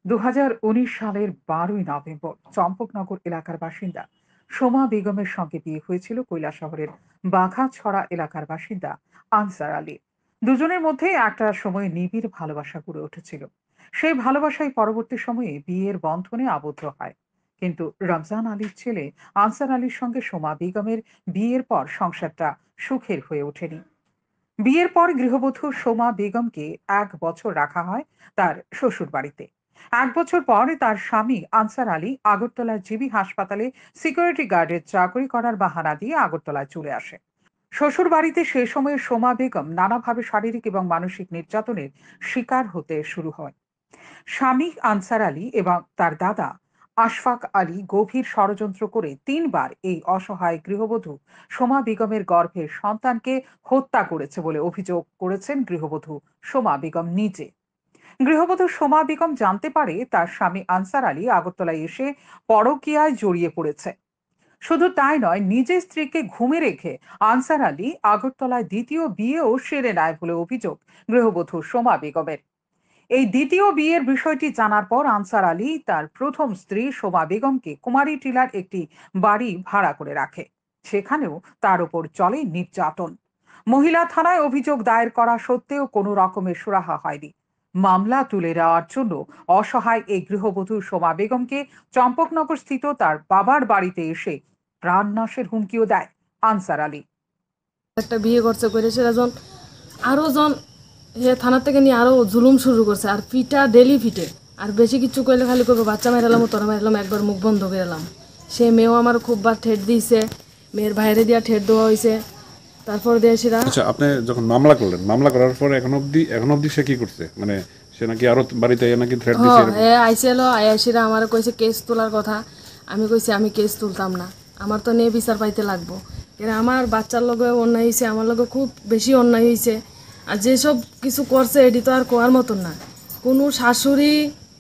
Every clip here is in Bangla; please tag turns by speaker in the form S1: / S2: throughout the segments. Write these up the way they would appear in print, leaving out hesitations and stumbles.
S1: 2019 সালের 12ই নভেম্বর চম্পকনগর এলাকার বাসিন্দা সোমা বেগমের সঙ্গে বিয়ে হয়েছিল কৈলাসহরের বাঘাছড়া এলাকার বাসিন্দা আনসার আলী। দুজনের মধ্যে একটা সময়ে নিবিড় ভালোবাসা গড়ে উঠেছিল। সেই ভালোবাসাই পরবর্তী সময়ে বিয়ের বন্ধনে আবদ্ধ হয়। কিন্তু রমজান আলীর ছেলে আনসার আলীর সঙ্গে সোমা বেগমের বিয়ের পর সংসারটা সুখের হয়ে ওঠেনি। বিয়ের পর গৃহবধূ সোমা বেগমকে 1 বছর রাখা হয় তার শ্বশুর বাড়িতে। 1 বছর পর তার স্বামী আনসার আলী আগরতলা জিবি হাসপাতালে সিকিউরিটি গার্ডের চাকরি করার বাহানা দিয়ে আগরতলায় চলে আসে। শ্বশুর বাড়িতে সে সময়ে সোমা বেগম নানাভাবে শারীরিক এবং মানসিক নির্যাতনের শিকার হতে শুরু হয়। স্বামী আনসার আলী এবং তার দাদা আশফাক আলী গভীর ষড়যন্ত্র করে 3বার এই অসহায় গৃহবধূ সোমা বেগমের গর্ভের সন্তানকে হত্যা করেছে বলে অভিযোগ করেছেন গৃহবধূ সোমা বেগম নিজে। গৃহবধূ সোমা বেগম জানতে পারে তার স্বামী আনসার আলী আগরতলায় এসে পরকীয়ায় জড়িয়ে পড়েছে। শুধু তাই নয়, নিজের স্ত্রীকে ঘুমে রেখে আনসার আলী আগরতলায় দ্বিতীয় বিয়েও সেরে নেয় বলে অভিযোগ গৃহবধূ সোমা বেগমের। এই দ্বিতীয় বিয়ের বিষয়টি জানার পর আনসার আলী তার প্রথম স্ত্রী শোভা বেগমকে কুমারী টিলার একটি বাড়ি ভাড়া করে রাখে। সেখানেও তার উপর চলে নির্যাতন। মহিলা থানায় অভিযোগ দায়ের করা সত্ত্বেও কোনো রকমের সুরাহা হয়নি। মামলা তুলে নেওয়ার জন্য অসহায় এই গৃহবধূ শোভা বেগমকে চম্পকনগর স্থিত তার বাবার বাড়িতে এসে প্রাণনাশের হুমকিও দেয় আনসার আলী।
S2: একটা বিয়ে করছে করেছে যখন আরও জন হে থানার থেকে নিয়ে আরও জুলুম শুরু করছে আর পিটা ডেলি পিটে আর বেশি কিছু করলে খালি করবো বাচ্চা মেরালাম তোরা মেরালাম একবার মুখ বন্ধ করে এলাম। সে মেয়েও আমার খুববার ঠেট দিয়েছে, মেয়ের বাইরে দিয়া ঠেট দেওয়া হয়েছে। তারপর দিয়ে সেরা
S3: আচ্ছা, আপনি যখন মামলা করলেন, মামলা করার পরে এখন অবধি সে কি করছে? মানে সে নাকি আরো বাড়িতে নাকি থ্রেট দিছে এরকম?
S2: হ্যাঁ আইসেল আয়াসিরা আমার কইছে কেস তোলার কথা। আমি কইছি আমি কেস তুলতাম না, আমার তো নিয়ে বিচার পাইতে লাগবো। কেন আমার বাচ্চার লগে অন্যায় হয়েছে, আমার লগে খুব বেশি অন্যায় হয়েছে। আর যেসব কিছু করছে এটি তো আর কোয়ার মতন না। কোনো শাশুড়ি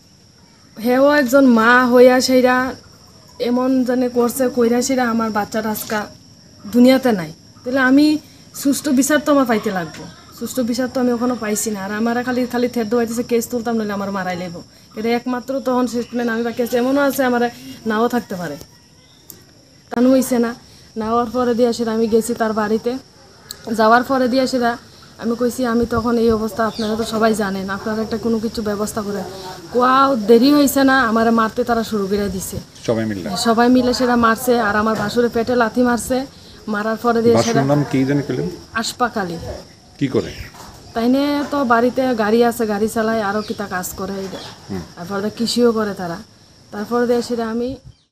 S2: হেও একজন মা হইয়া সেইরা এমন জানে করছে কইরা সেরা আমার বাচ্চাটা আজকা দুনিয়াতে নাই। তাহলে আমি সুষ্ঠু বিচার তো আমার পাইতে লাগবো। সুষ্ঠু বিচার তো আমি ওখানে পাইছি না। আর আমার খালি খালি থের দোয়াইতেছে কেস তুলতাম নাহলে আমার মারাই লেবো। এটা একমাত্র তখন স্টেটমেন্ট আমি বাকি আছে। এমনও আছে আমার নাও থাকতে পারে, টান হইছে না। নেওয়ার পরে দিয়ে সেটা আমি গেছি তার বাড়িতে। যাওয়ার পরে দিয়ে সেটা আমি কইছি আমি তখন এই অবস্থা, আপনারা তো সবাই জানেন, আপনারা একটা কোনো কিছু ব্যবস্থা করে কোয়াও দেরি হয়েছে না আমার মারতে তারা শুরু করে দিছে। সবাই মিলে সেটা মারছে আর আমার ভাসুরে পেটে লাথি মারছে। মারার পরে দিয়ে সেটা
S3: নাম কি জানি পেলেন?
S2: আশফাক আলী।
S3: কি করে?
S2: তাইনে তো বাড়িতে গাড়ি আছে, গাড়ি চালায় আরও কিতা কাজ করে, তারপরে কৃষিও করে তারা। তারপরে দিয়ে সেটা আমি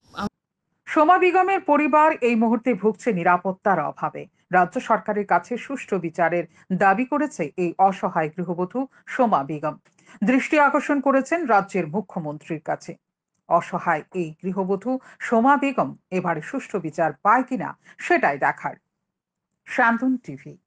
S1: সোমা বেগমের পরিবার এই মুহূর্তে ভুগছে নিরাপত্তার অভাবে। রাজ্য সরকারের কাছে সুষ্ঠু বিচারের দাবি করেছে এই অসহায় গৃহবধূ সোমা বেগম। দৃষ্টি আকর্ষণ করেছেন রাজ্যের মুখ্যমন্ত্রীর কাছে। অসহায় এই গৃহবধূ সোমা বেগম এবারে সুষ্ঠু বিচার পায় কিনা সেটাই দেখার। শান্তন টিভি।